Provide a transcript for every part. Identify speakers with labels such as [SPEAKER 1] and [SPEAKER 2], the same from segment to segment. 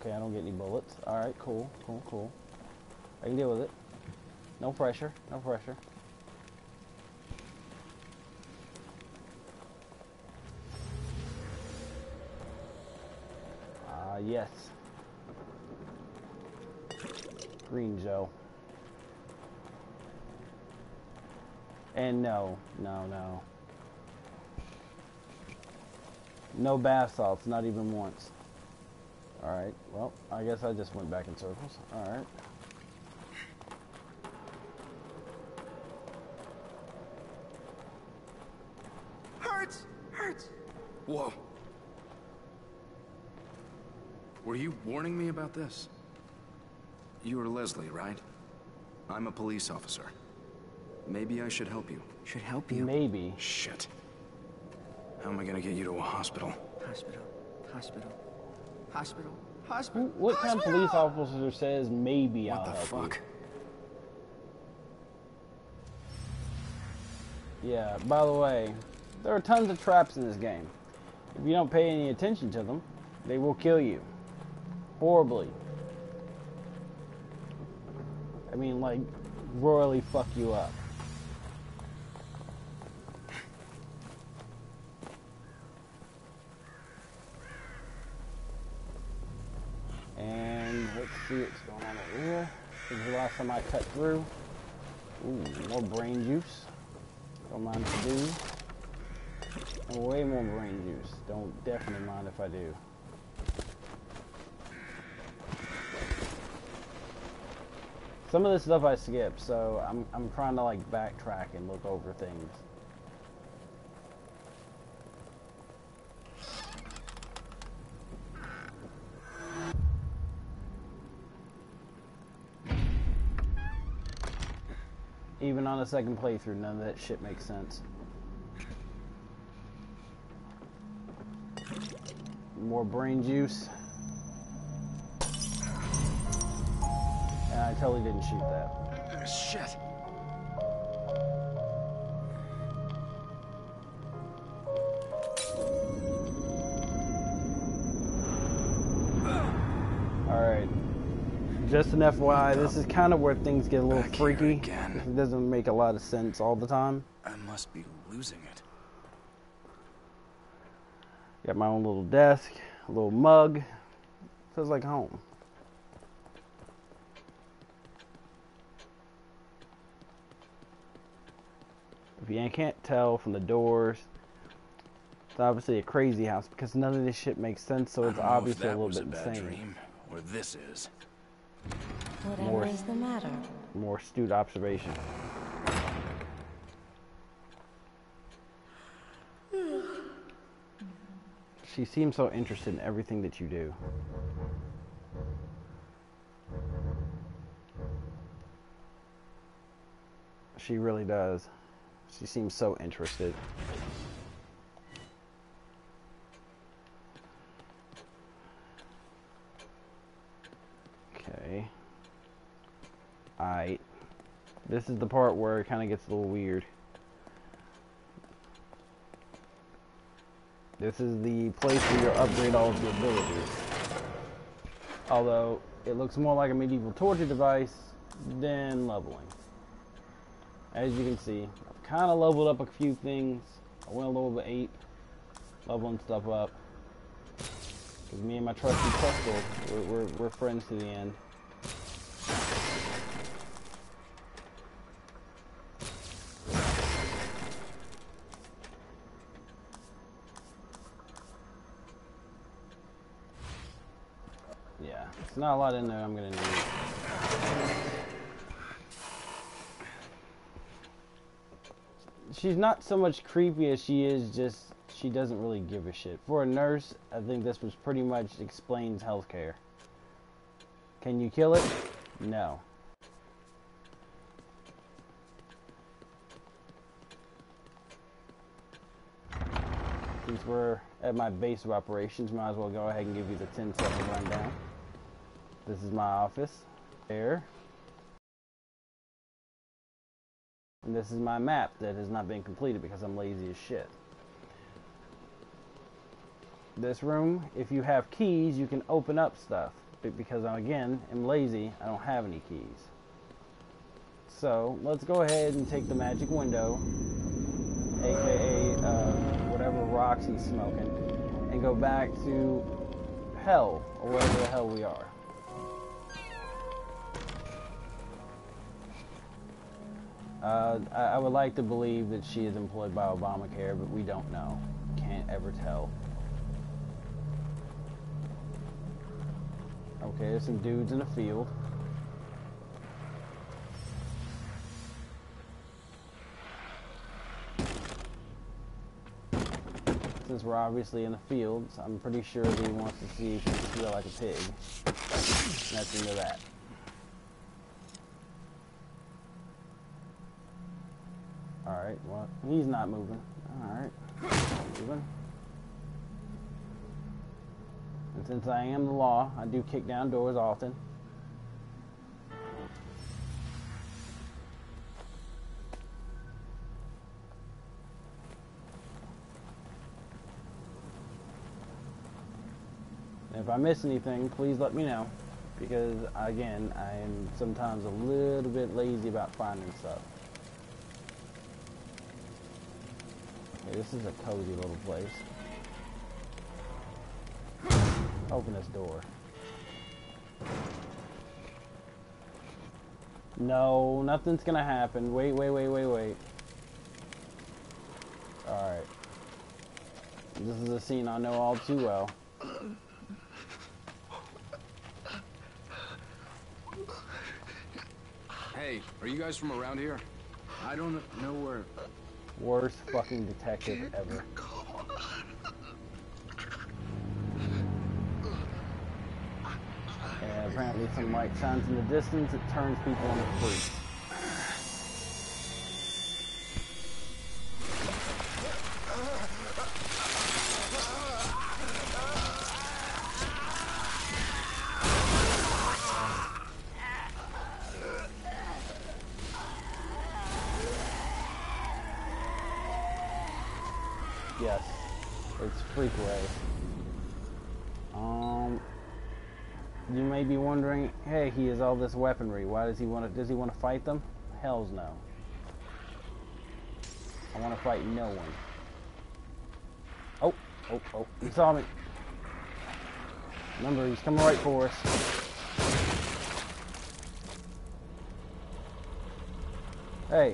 [SPEAKER 1] Okay, I don't get any bullets. Alright, cool, cool, cool. I can deal with it. No pressure, no pressure. Yes. Green Joe. And no, no, no. No bath salts, not even once. Alright, well, I guess I just went back in circles. Alright.
[SPEAKER 2] Hurts! Hurts! Whoa. Were you warning me about this? You are Leslie, right? I'm a police officer. Maybe I should help you.
[SPEAKER 3] Should help you?
[SPEAKER 1] Maybe.
[SPEAKER 2] Shit. How am I gonna get you to a hospital?
[SPEAKER 3] Hospital. Hospital. Hospital. Hospital.
[SPEAKER 1] What kind of police officer says maybe I'll help you?
[SPEAKER 2] What the fuck?
[SPEAKER 1] Yeah, by the way, there are tons of traps in this game. If you don't pay any attention to them, they will kill you. Horribly. I mean, like, royally fuck you up. And let's see what's going on over here. This is the last time I cut through. Ooh, more brain juice. Don't mind if I do. And way more brain juice. Don't definitely mind if I do. Some of this stuff I skip, so I'm trying to like backtrack and look over things. Even on a second playthrough, none of that shit makes sense. More brain juice. And I totally didn't shoot that.
[SPEAKER 2] Shit.
[SPEAKER 1] Alright. Just an FYI, this is kind of where things get a little
[SPEAKER 2] Back here
[SPEAKER 1] freaky.
[SPEAKER 2] again.
[SPEAKER 1] It doesn't make a lot of sense all the time.
[SPEAKER 2] I must be losing it.
[SPEAKER 1] Got my own little desk, a little mug. Feels like home. If you can't tell from the doors, it's obviously a crazy house because none of this shit makes sense, so it's obviously a little bit insane.
[SPEAKER 2] Dream, or this is.
[SPEAKER 4] Whatever is the matter?
[SPEAKER 1] More astute observation. She seems so interested in everything that you do. She really does. She seems so interested. Okay. Alright. This is the part where it kind of gets a little weird. This is the place where you upgrade all of your abilities. Although, it looks more like a medieval torture device than leveling. As you can see, I've kind of leveled up a few things. I went a little bit ape, leveling stuff up. Because me and my trusty Crystal, we're friends to the end. Yeah, it's not a lot in there I'm gonna need. She's not so much creepy as she is just, she doesn't really give a shit. For a nurse, I think this was pretty much explains healthcare. Can you kill it? No. Since we're at my base of operations, might as well go ahead and give you the 10-second rundown. This is my office. There. And this is my map that has not been completed because I'm lazy as shit. This room, if you have keys, you can open up stuff. but because I, again, am lazy, I don't have any keys. So, let's go ahead and take the magic window, aka whatever rocks he's smoking, and go back to hell, or wherever the hell we are. I would like to believe that she is employed by Obamacare, but we don't know. Can't ever tell. Okay, there's some dudes in the field. Since we're obviously in the fields, I'm pretty sure that he wants to see if he can feel like a pig. And that's into that. Alright, well, he's not moving. Alright, moving. And since I am the law, I do kick down doors often. And if I miss anything, please let me know. Because, again, I am sometimes a little bit lazy about finding stuff. Okay, this is a cozy little place. Open this door. No, nothing's gonna happen. Wait. Alright. This is a scene I know all too well.
[SPEAKER 2] Hey, are you guys from around here? I don't know where...
[SPEAKER 1] Worst fucking detective ever. And apparently some light shines in the distance, it turns people into freaks. Yes, it's Freakway. You may be wondering, hey, he has all this weaponry. Why does he want to fight them? Hells no. I want to fight no one. Oh, he saw me. Remember, he's coming right for us. Hey.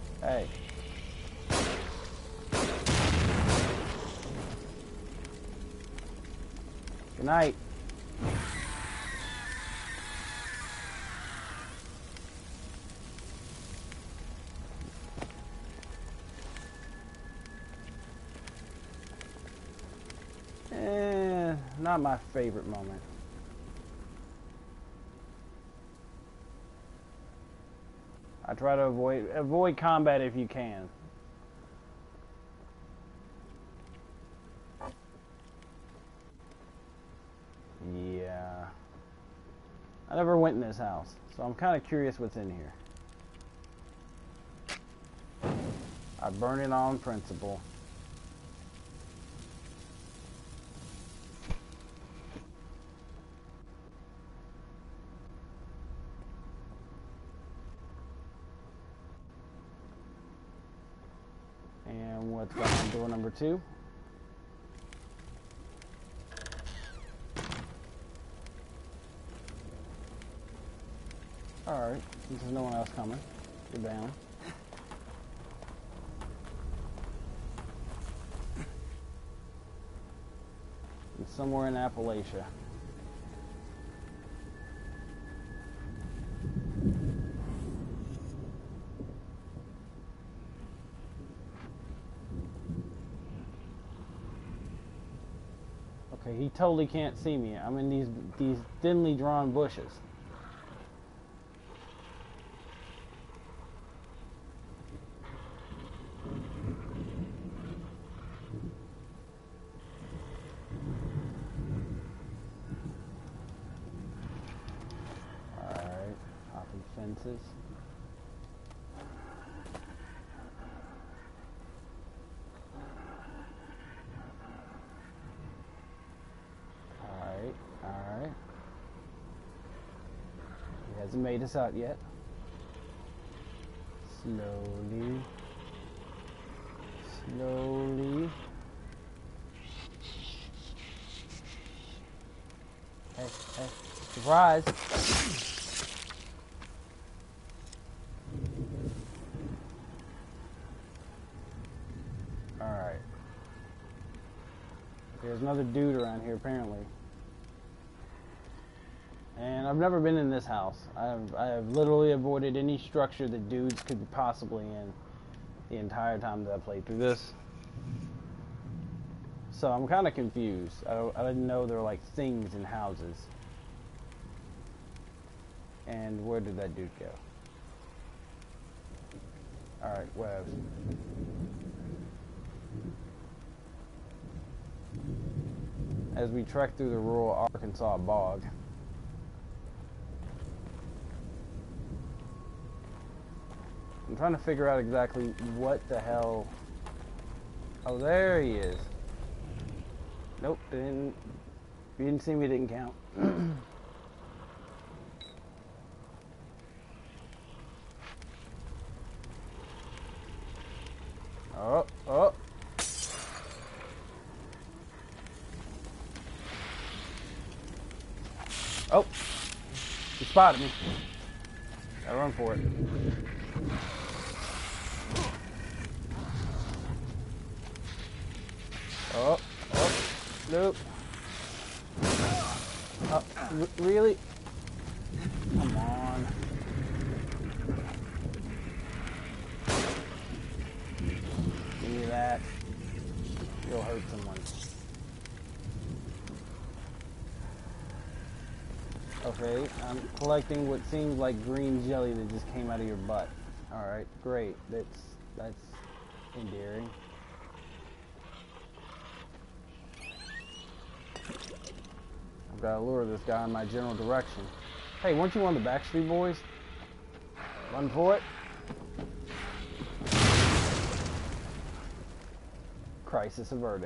[SPEAKER 1] Good night. Not my favorite moment. I try to avoid combat if you can. Yeah. I never went in this house, so I'm kind of curious what's in here. I burn it on principle. And what's behind door number 2? Alright, since there's no one else coming, you're down. It's somewhere in Appalachia. Okay, he totally can't see me. I'm in these thinly drawn bushes. Alright, hopping fences. Alright. hasn't made us out yet. Slowly. Slowly. Hey, hey. Surprise! Alright. There's another dude around here, apparently. And I've never been in this house. I have literally avoided any structure that dudes could be possibly in the entire time that I played through this. So I'm kind of confused. I didn't know there were like things in houses. And where did that dude go? Alright, whatever. As we trek through the rural Arkansas bog. I'm trying to figure out exactly what the hell... Oh, there he is. Nope, didn't... If you didn't see me, it didn't count. Oh, oh. Oh, he spotted me. I run for it. Oh, oh, nope. Oh, really? Come on. Give me that. You'll hurt someone. Okay, I'm collecting what seems like green jelly that just came out of your butt. Alright, great. That's endearing. I've got to lure this guy in my general direction. Hey, weren't you one of the Backstreet Boys? Run for it. Crisis averted.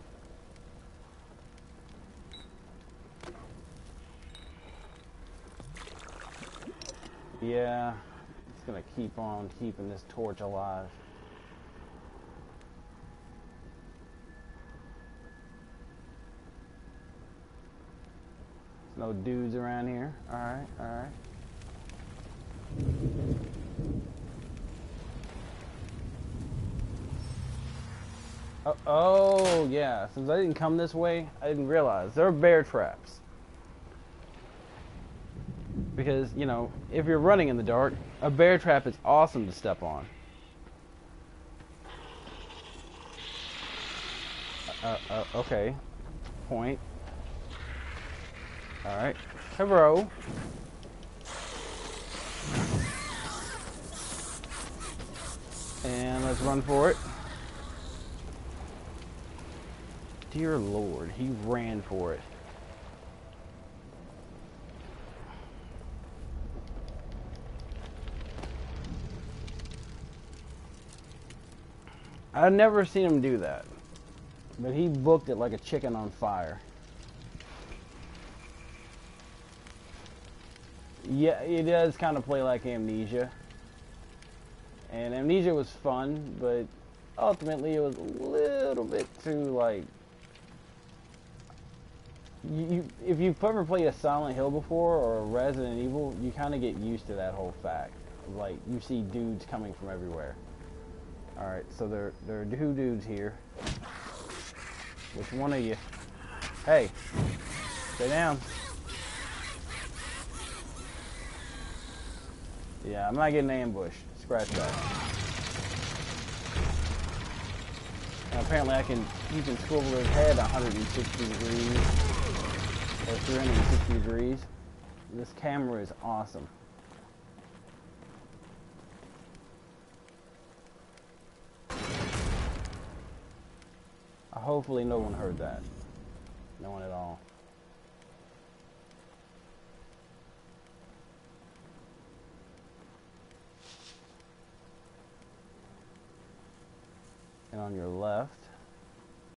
[SPEAKER 1] Yeah, it's gonna keep on keeping this torch alive. There's no dudes around here. Alright, alright. Oh, yeah. Since I didn't come this way, I didn't realize. There are bear traps. Because, you know, if you're running in the dark, a bear trap is awesome to step on. Okay. Point. Alright. Hello. And let's run for it. Dear Lord, he ran for it. I've never seen him do that, but he booked it like a chicken on fire. Yeah, it does kind of play like Amnesia. And Amnesia was fun, but ultimately it was a little bit too, like... if you've ever played a Silent Hill before, or a Resident Evil, you kind of get used to that whole fact. Like, you see dudes coming from everywhere. Alright, so there are two dudes here. Which one of you? Hey! Stay down. Yeah, I'm not getting ambushed. Scratch that. And apparently you can swivel his head 160 degrees. Or 360 degrees. This camera is awesome. Hopefully no one heard that. No one at all. And on your left,